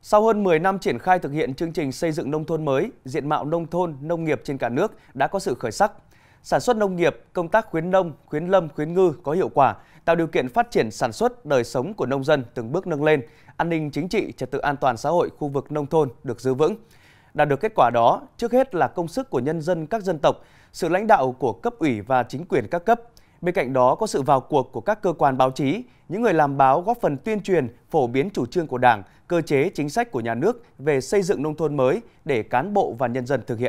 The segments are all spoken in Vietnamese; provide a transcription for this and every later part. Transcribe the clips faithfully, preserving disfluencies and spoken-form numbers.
Sau hơn mười năm triển khai thực hiện chương trình xây dựng nông thôn mới, diện mạo nông thôn, nông nghiệp trên cả nước đã có sự khởi sắc. Sản xuất nông nghiệp, công tác khuyến nông, khuyến lâm, khuyến ngư có hiệu quả, tạo điều kiện phát triển sản xuất, đời sống của nông dân từng bước nâng lên, an ninh chính trị, trật tự an toàn xã hội khu vực nông thôn được giữ vững. Đạt được kết quả đó, trước hết là công sức của nhân dân các dân tộc, sự lãnh đạo của cấp ủy và chính quyền các cấp. Bên cạnh đó có sự vào cuộc của các cơ quan báo chí, những người làm báo góp phần tuyên truyền, phổ biến chủ trương của Đảng, cơ chế chính sách của nhà nước về xây dựng nông thôn mới để cán bộ và nhân dân thực hiện.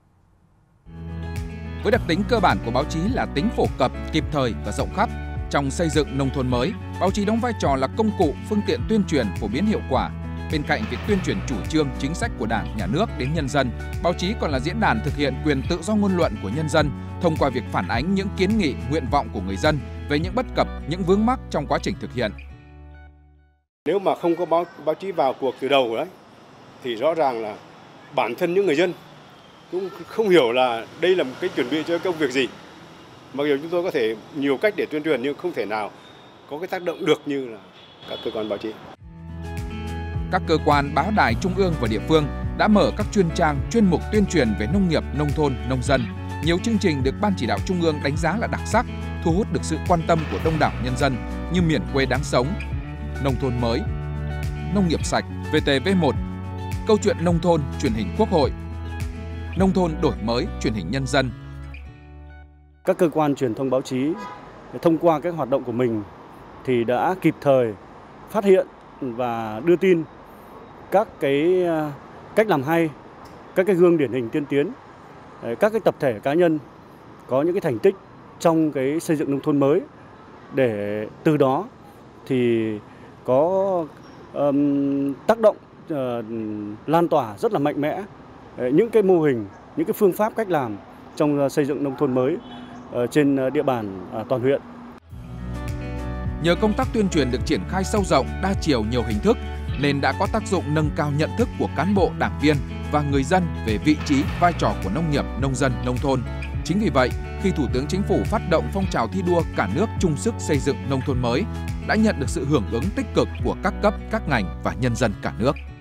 Với đặc tính cơ bản của báo chí là tính phổ cập, kịp thời và rộng khắp, trong xây dựng nông thôn mới, báo chí đóng vai trò là công cụ, phương tiện tuyên truyền phổ biến hiệu quả. Bên cạnh việc tuyên truyền chủ trương, chính sách của Đảng, Nhà nước đến nhân dân, báo chí còn là diễn đàn thực hiện quyền tự do ngôn luận của nhân dân thông qua việc phản ánh những kiến nghị, nguyện vọng của người dân về những bất cập, những vướng mắc trong quá trình thực hiện. Nếu mà không có báo, báo chí vào cuộc từ đầu đấy, thì rõ ràng là bản thân những người dân cũng không hiểu là đây là một cái chuẩn bị cho công việc gì. Mặc dù chúng tôi có thể nhiều cách để tuyên truyền nhưng không thể nào có cái tác động được như là các cơ quan báo chí. Các cơ quan báo đài trung ương và địa phương đã mở các chuyên trang, chuyên mục tuyên truyền về nông nghiệp, nông thôn, nông dân. Nhiều chương trình được Ban chỉ đạo Trung ương đánh giá là đặc sắc, thu hút được sự quan tâm của đông đảo nhân dân như Miền quê đáng sống, Nông thôn mới, Nông nghiệp sạch, vê tê vê một, Câu chuyện nông thôn, truyền hình Quốc hội, Nông thôn đổi mới, truyền hình Nhân dân. Các cơ quan truyền thông báo chí thông qua các hoạt động của mình thì đã kịp thời phát hiện và đưa tin các cái cách làm hay, các cái gương điển hình tiên tiến, các cái tập thể cá nhân có những cái thành tích trong cái xây dựng nông thôn mới, để từ đó thì có um, tác động uh, lan tỏa rất là mạnh mẽ những cái mô hình, những cái phương pháp cách làm trong xây dựng nông thôn mới uh, trên địa bàn uh, toàn huyện. Nhờ công tác tuyên truyền được triển khai sâu rộng, đa chiều nhiều hình thức nên đã có tác dụng nâng cao nhận thức của cán bộ, đảng viên và người dân về vị trí, vai trò của nông nghiệp, nông dân, nông thôn. Chính vì vậy, khi Thủ tướng Chính phủ phát động phong trào thi đua cả nước chung sức xây dựng nông thôn mới, đã nhận được sự hưởng ứng tích cực của các cấp, các ngành và nhân dân cả nước.